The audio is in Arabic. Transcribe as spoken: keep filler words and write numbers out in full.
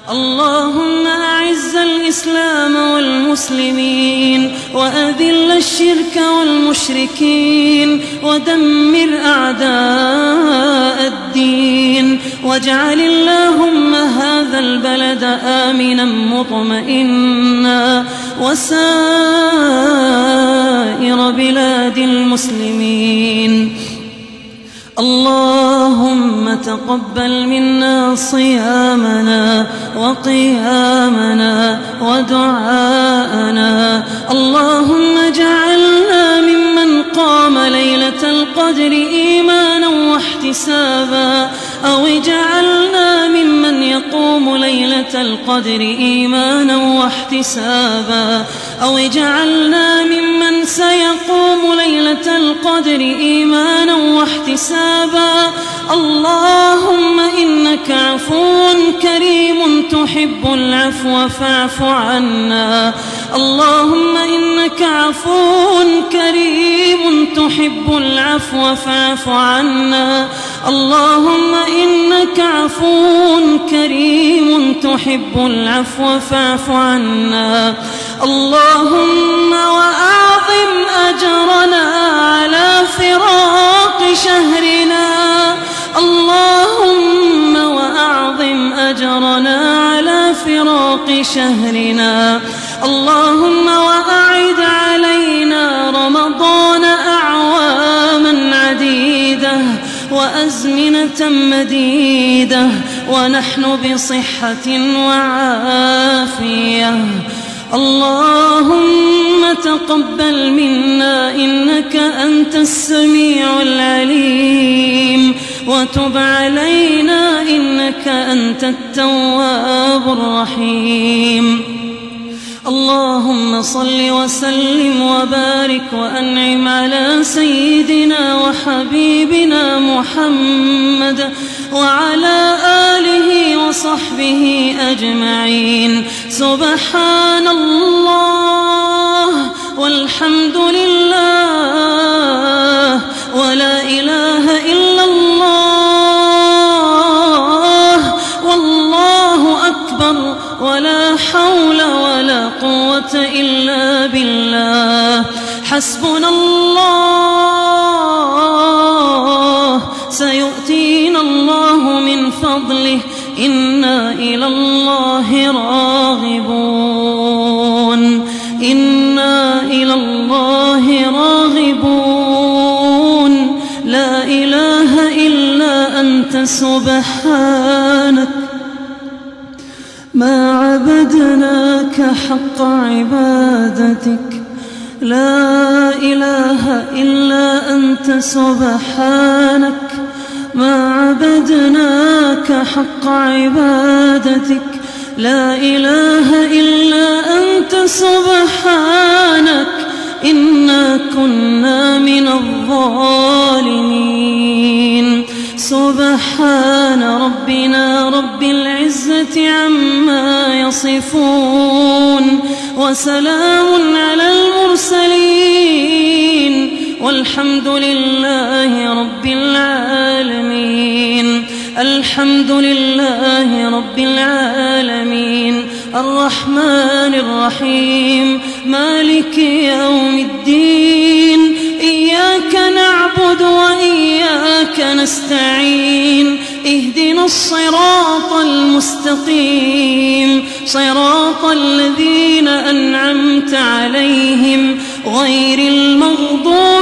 اللهم أعز الإسلام والمسلمين وأذل الشرك والمشركين ودمر أعداء الدين، واجعل اللهم هذا البلد آمنا مطمئنا وسائر بلاد المسلمين. اللهم تقبل منا صيامنا وقيامنا ودعاءنا. اللهم اجعلنا ممن قام ليلة القدر إيمانا واحتسابا، أو اجعلنا ممن يقوم ليلة القدر إيمانا واحتسابا، أو اجعلنا ممن سيقوم ليلة القدر إيمانا واحتسابا. اللهم إنك عفو كريم تحب العفو فاعف عنا. اللهم إنك عفو كريم تحب العفو فاعف عنا. اللهم إنك عفو كريم تحب العفو فاعف عنا. اللهم وأعظم أجرنا على فراق شهرنا. اللهم وأعظم أجرنا على فراق شهرنا. اللهم وأعد علينا رمضان أعواما عديدة وأزمنة مديدة ونحن بصحة وعافية. اللهم تقبل منا إنك أنت السميع العليم، وتب علينا إنك أنت التواب الرحيم. اللهم صل وسلم وبارك وأنعم على سيدنا وحبيبنا محمد وعلى آله وصحبه أجمعين. سبحان الله والحمد لله ولا إله إلا الله والله أكبر ولا حول ولا قوة إلا بالله. حسبنا الله سيؤتينا الله من فضله إنا إلى الله راغبون. إنا إلى الله راغبون. لا إله إلا أنت سبحانك ما عبدناك حق عبادتك. لا إله إلا أنت سبحانك ما عبدناك حق عبادتك. لا إله إلا أنت سبحانك إنا كنا من الظالمين. سبحان ربنا رب العزة عما يصفون، وسلام على المرسلين، والحمد لله رب العالمين. الحمد لله رب العالمين الرحمن الرحيم مالك يوم الدين. إياك نعبد وإياك نستعين. اهدنا الصراط المستقيم صراط الذين أنعمت عليهم غير المغضوب